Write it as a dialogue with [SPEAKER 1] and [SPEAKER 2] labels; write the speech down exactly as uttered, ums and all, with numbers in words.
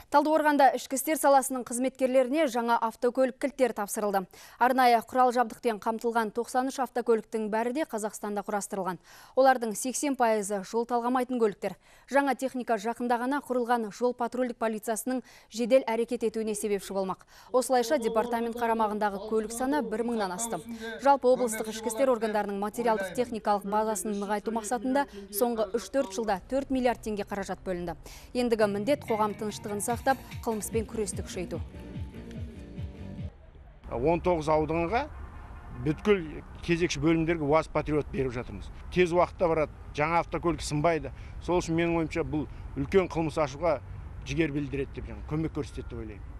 [SPEAKER 1] Талдықорғанда ішкі істер саласының қызметкерлеріне жаңа автокөлік кілттері тапсырылды. Арнайы құрал жабдықпен қамтылған тоқсан үш автокөліктің бәрі де Қазақстанда құрастырылған. Олардың сексен пайызы жол талғамайтын көліктер. Жаңа техника жақында ғана құрылған жол патрульдік полициясының жедел әрекет етуіне себепші болмақ. Осылайша департамент қарамағындағы көлік саны бір мыңнан асты. Жалпы облыстық ішкі істер органдарының материалдық техникалық базасын нығайту мақсатында соңғы үш төрт жылда төрт миллиард теңге қаражат бөлінді. Ендігі міндет қоғам тыныштығын сақтап, қылмыспен күресті күшейту.
[SPEAKER 2] он тоғыз ауданға бүткіл кезекші бөлімдерге УАЗ Патриот беріп жатырмыз. Тез уақытта барады, жаңа автокөлік сынбайды. Сол үшін менің ойымша бұл үлкен қылмыс ашуға жігер білдіреді деп, көмек көрсетеді деп ойлаймын.